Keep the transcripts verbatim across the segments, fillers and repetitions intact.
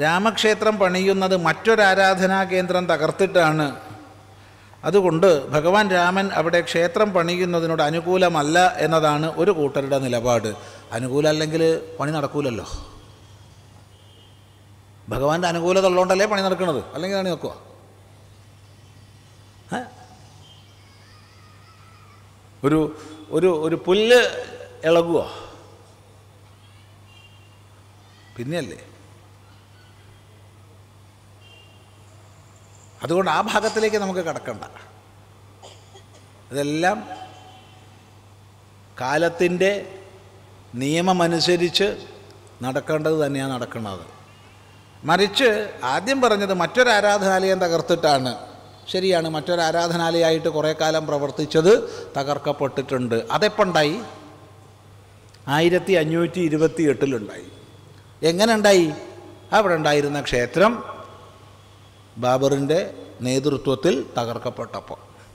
രാമക്ഷേത്രം പണിയുന്നത് മറ്റൊരാരാധനാ കേന്ദ്രം തകർത്തിട്ടാണ്. അതുകൊണ്ട് ഭഗവാൻ രാമൻ അവിടെ ക്ഷേത്രം പണിയുന്നതിനോട് അനുകൂലമല്ല എന്നതാണ് ഒരു കൂട്ടരുടെ നിലപാട്. അനുകൂലമല്ലെങ്കിൽ പണി നടക്കൂലല്ലോ. ഭഗവാന്റെ അനുകൂലത ഉള്ളതുകൊണ്ടല്ലേ പണി നടക്കുന്നത്, അല്ലെങ്കിൽ പണി നടക്കുക? ഒരു ഒരു ഒരു പുല്ല് ഇളകുമോ? പിന്നെയല്ലേ. അതുകൊണ്ട് ആ ഭാഗത്തിലേക്ക് നമുക്ക് കടക്കണ്ട. ഇതെല്ലാം കാലത്തിൻ്റെ നിയമമനുസരിച്ച് നടക്കേണ്ടത് തന്നെയാണ് നടക്കുന്നത്. മറിച്ച് ആദ്യം പറഞ്ഞത് മറ്റൊരു ആരാധനാലയം തകർത്തിട്ടാണ്. ശരിയാണ്, മറ്റൊരു ആരാധനാലയമായിട്ട് കുറേ കാലം പ്രവർത്തിച്ചത് തകർക്കപ്പെട്ടിട്ടുണ്ട്. അതെപ്പോണ്ടായി? ആയിരത്തി അഞ്ഞൂറ്റി ഇരുപത്തി എട്ടിലുണ്ടായി. എങ്ങനെ ഉണ്ടായി? അവിടെ ഉണ്ടായിരുന്ന ക്ഷേത്രം ബാബറിൻ്റെ നേതൃത്വത്തിൽ തകർക്കപ്പെട്ടപ്പോൾ.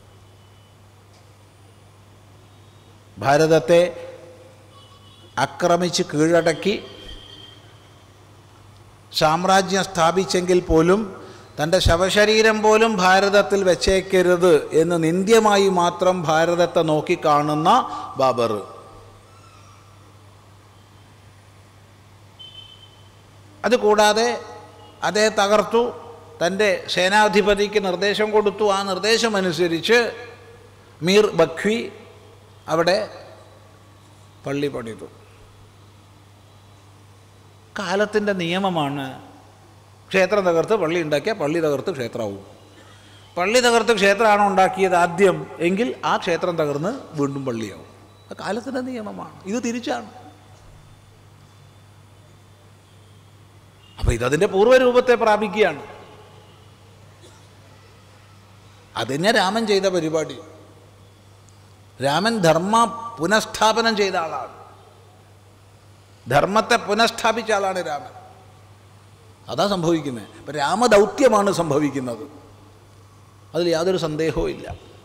ഭാരതത്തെ ആക്രമിച്ച് കീഴടക്കി സാമ്രാജ്യം സ്ഥാപിച്ചെങ്കിൽ പോലും തൻ്റെ ശവശരീരം പോലും ഭാരതത്തിൽ വെച്ചേക്കരുത് എന്ന് നിന്ദ്യമായി മാത്രം ഭാരതത്തെ നോക്കിക്കാണുന്ന ബാബർ, അതുകൂടാതെ അതേ തകർത്തു. തൻ്റെ സേനാധിപതിക്ക് നിർദ്ദേശം കൊടുത്തു. ആ നിർദ്ദേശമനുസരിച്ച് മീർ ബഖ്വി അവിടെ പള്ളി പണിതു. കാലത്തിൻ്റെ നിയമമാണ്. ക്ഷേത്രം തകർത്ത് പള്ളി ഉണ്ടാക്കിയാൽ പള്ളി തകർത്ത് ക്ഷേത്രമാവും. പള്ളി തകർത്ത് ക്ഷേത്രമാണോ ഉണ്ടാക്കിയത് ആദ്യം എങ്കിൽ ആ ക്ഷേത്രം തകർന്ന് വീണ്ടും പള്ളിയാവും. കാലത്തിൻ്റെ നിയമമാണ്. ഇത് തിരിച്ചാണ്. അപ്പോൾ ഇതതിൻ്റെ പൂർവ്വരൂപത്തെ പ്രാപിക്കുകയാണ്. അതിനെ രാമൻ ചെയ്ത പരിപാടി. രാമൻ ധർമ്മ പുനഃസ്ഥാപനം ചെയ്ത ആളാണ്. ധർമ്മത്തെ പുനഃസ്ഥാപിച്ച ആളാണ് രാമൻ. അതാ സംഭവിക്കുന്നത്. ഇപ്പം രാമദൗത്യമാണ് സംഭവിക്കുന്നത്. അതിൽ യാതൊരു സന്ദേഹവും ഇല്ല.